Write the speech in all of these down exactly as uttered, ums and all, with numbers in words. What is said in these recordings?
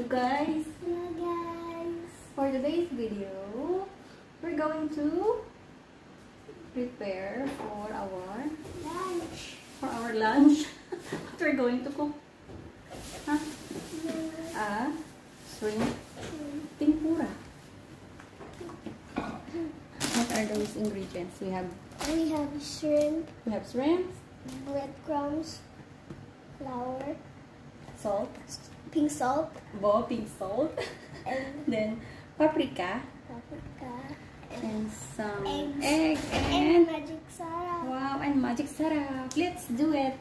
guys. Hello guys. For today's video, we're going to prepare for our Lunch. for our lunch. What we're going to cook? Huh? Ah, shrimp tempura. What are those ingredients? We have We have shrimp, we have shrimp, breadcrumbs, flour, salt, pink salt, bo pink salt, and then paprika, paprika, and some eggs, egg and and magic syrup. wow, and magic syrup. Let's do it.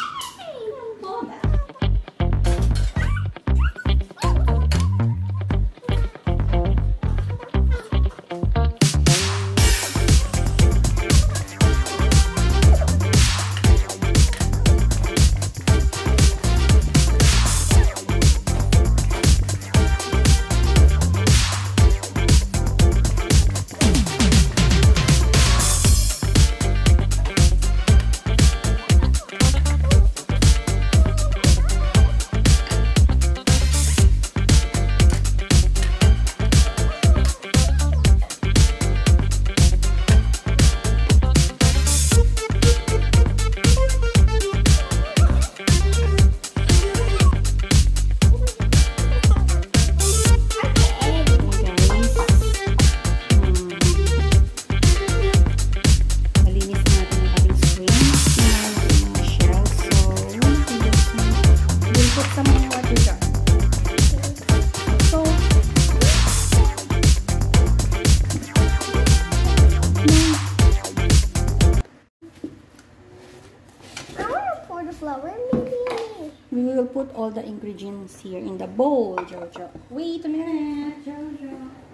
We will put all the ingredients here in the bowl, Jojo. Wait a minute, Jojo.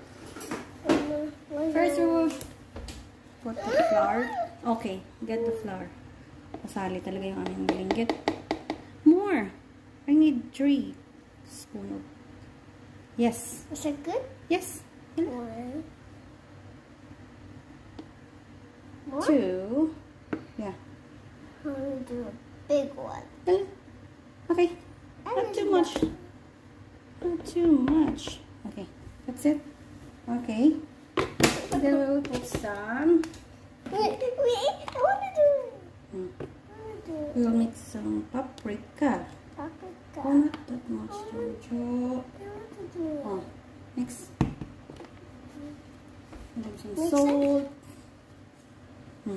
First, we will put the flour. Okay, get the flour. Masali talaga yung aming linggit. More. I need three spoon of. Yes. Is that good? Yes. One. More? Two. Yeah. I'm gonna do a big one. Okay. Not too much. Not too much. Okay. That's it. Okay. Then we will put some. Wait, wait. I want to do it. Hmm. I want to do it. We will mix some paprika. Paprika. Oh, not that much, Jojo. I want to do it. Oh, mix. And then some Mix salt. Hmm.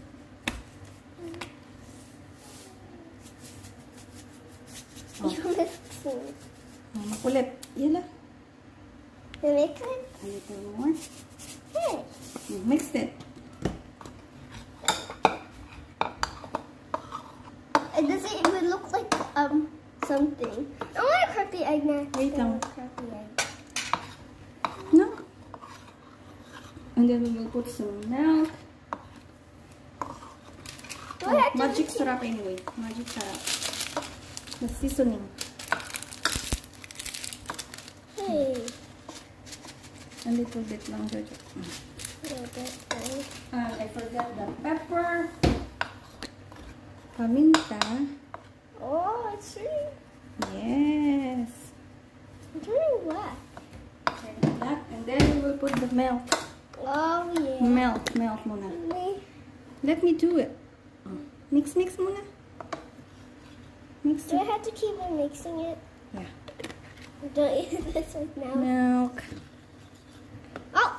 Oh. You're mixing. Oh, makulit. Yan lang. You mix it? A little more. Hey. Hmm, mixed it. It doesn't even look like um something. I want a crappy egg now. Wait lang. Crappy egg. No. And then we will put some milk. Do I have to Magic mix it? syrup anyway. Magic syrup. The seasoning. Hey. A little bit lang, Jojo. Yeah, that's fine. And I forgot the pepper. Paminta. Oh, it's really Yes. it's really wet. And that. And then we will put the milk. Oh yeah. Milk. Milk muna. Me. Let me do it. Mix, mix muna. Mix Do I it. have to keep on mixing it? Yeah. Don't eat this right now. Milk. Oh.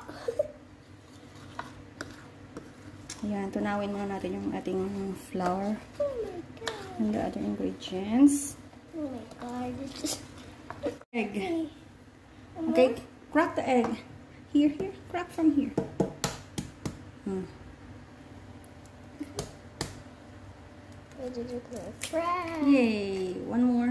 Ayan, tunawin muna natin yung ating flour Oh my god. and the other ingredients. Oh my god. It's just Egg. okay. Okay, crack the egg. Here, here. Crack from here. Hmm. I did it with a crack. Yay! One more.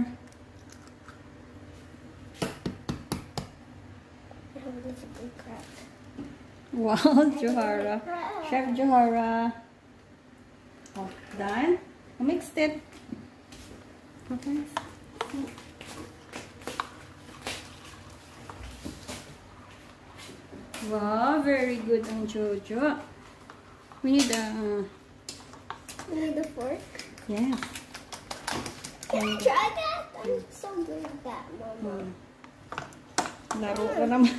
I hope it's a big crack. Wow, Johara. Chef Johara. Oh, done? I mixed it. Okay. Wow, very good ang Jojo. We need a... Uh, We need a fork. yeah. Can I try that? I'm so good at that, Mama. Mm. Laro ka naman.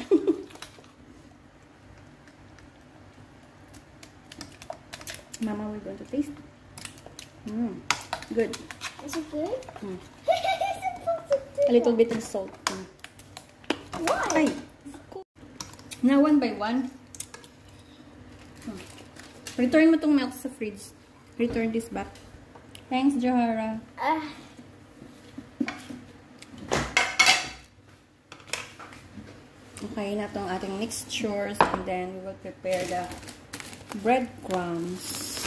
Mama, we're going to taste. Mm, good. Is it good? Mm. A A little bit of salt. Mm. Why? Ay. Now, one by one. Hmm. Return mo tong milk sa fridge. Return this back. Thanks, Johara. Uh, Okay, na itong ating mixtures. And then, we will prepare the breadcrumbs.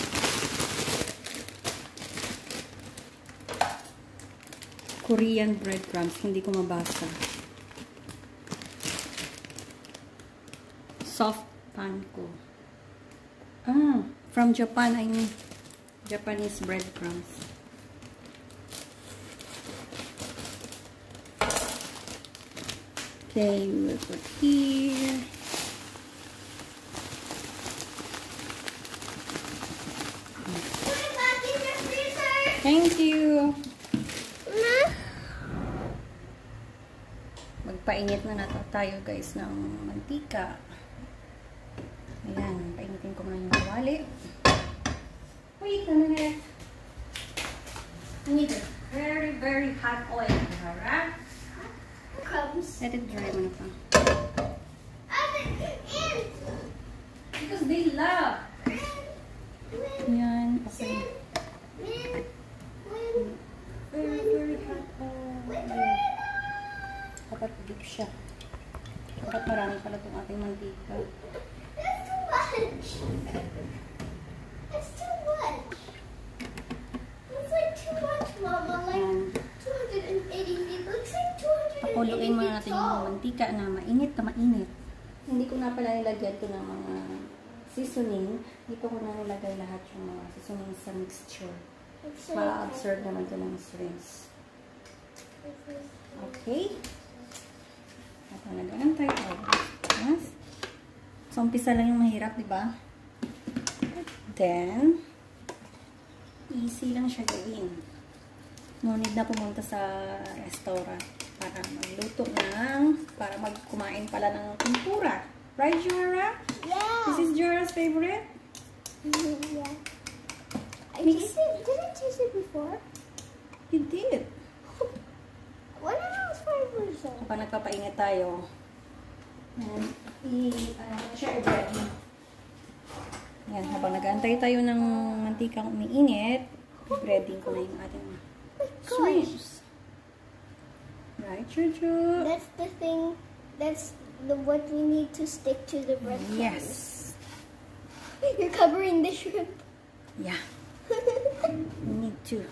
Korean breadcrumbs. Hindi ko mabasa. Soft panko. Ah, from Japan, I mean, Japanese breadcrumbs. Okay, we will put here. put it back in the freezer. Thank you. Ma? Magpainit na nato tayo guys ng mantika. Ayan, painitin ko muna yung kawali. Wait a minute. I need a very, very hot oil. Alright? Crumbs. Let it dry muna pa. I'm in. Because they love. Ayan, okay. Win. Very, very hot oil. Dapat deep siya. Dapat marami pala itong ating mantika. That's too much. That's too much. That's like too much, Mama. Like Ayan. two hundred eighty feet. Looks like two hundred eighty Pakuluin muna natin feet yung tall. mantika na mainit na mainit. Hindi ko na pala nilagyan ito ng mga seasoning. Dito ko na nilagay lahat yung mga seasoning sa mixture. It's so Ma-absorb naman ito ng shrimps. Okay. At nag-aantay tayo. Yes. So, umpisa lang yung mahirap, di ba? Then, easy lang siya gawin. No need na pumunta sa restaurant para magluto ng, para magkumain pala ng tempura. Right, Johara? Yeah. This is Johara's favorite? Yeah. I Mix- tasted. Did I taste it before? You did. When I was five years old. Kapag nagpapainit tayo, and i-share bread. Yan, habang nag-aantay tayo ng mantikang umiinit, breading ko na yung ating shrimps. Right, Jojo? That's the thing. That's the what we need to stick to the bread. Yes. You're covering the shrimp. Yeah, we need to.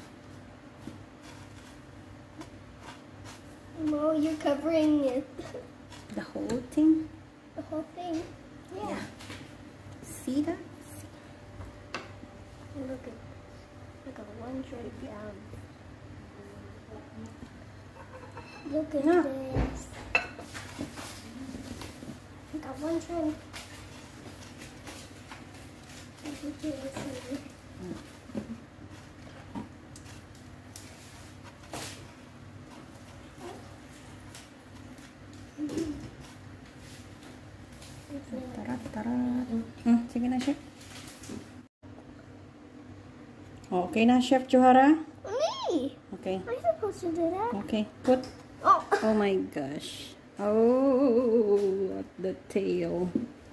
No, you're covering it. The whole thing. The whole thing. Yeah. Yeah. See that? Look at look at one shrimp down. Look at No. this. Look at one shrimp. Look at this. Tara, tara. Hmm, sige na, Chef. Oh, okay na, Chef Johara? Me? Okay. I'm supposed to do that. Okay. Put. Oh. Oh my gosh. Oh, at the tail.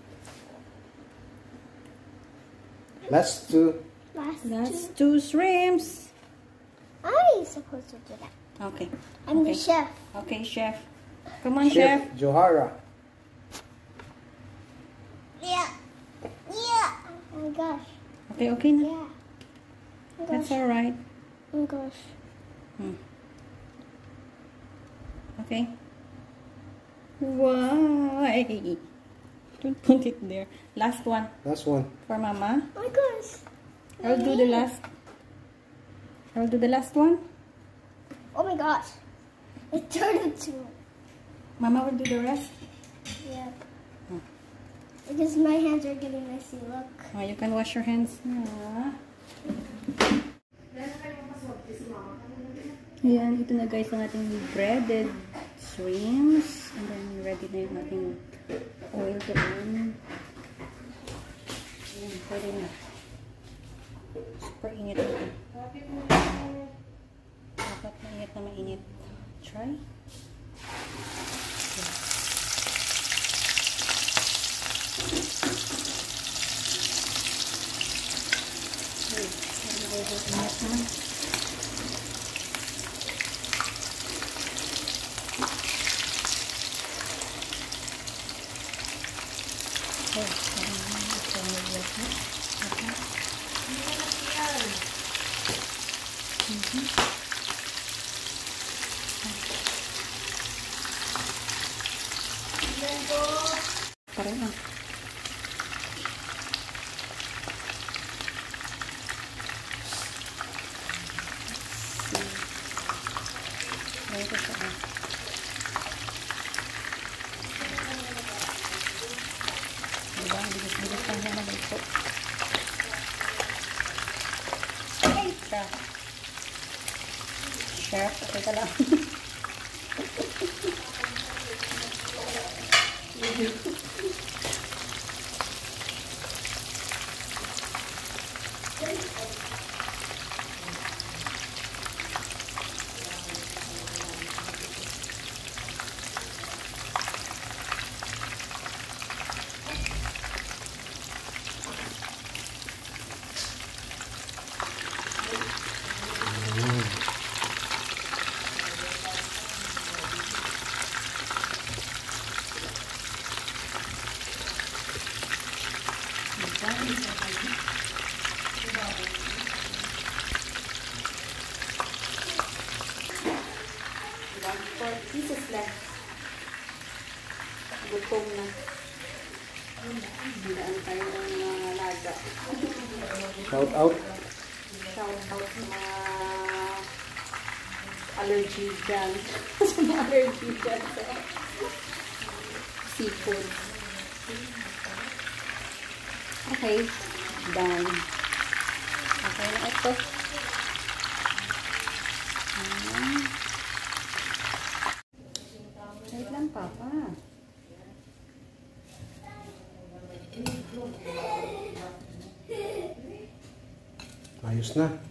Last two. Last That's two. two shrimps. I'm supposed to do that. Okay. I'm Okay. the chef. Okay, Chef. Come on, Chef. Chef Johara. Yeah. Yeah. Oh my gosh. Okay, okay na. Yeah. Oh my That's gosh. alright. Oh my gosh. Hmm. Okay. Why? Don't put it there. Last one Last one. for Mama. Oh my gosh. I'll do the last. I'll do the last one. Oh my gosh. It turned into. Mama will do the rest. Yeah. Hmm. Because my hands are getting messy. Look. Oh, you can wash your hands na. Yan, ito na guys ang ating breaded shrimps. And then, ready na yung ating oil doon. Ayan, pwede na. Super init na. Dapat mainit na mainit. Try. Okay. Init na. Parang ah. Ayan ko siya ah. Diba? Bilis-bilis lang siya mag-ito. Ay! Ita! Chef, okay ka lang. Four pieces left. Gutom na. Hindaan tayo ng mga laga. Shout out. Shout out sa mga allergy dyan. Sa mga allergy dyan sa seafood. Okay. Done. Okay na ito. Ayan. Wait lang, Papa. Ayos na.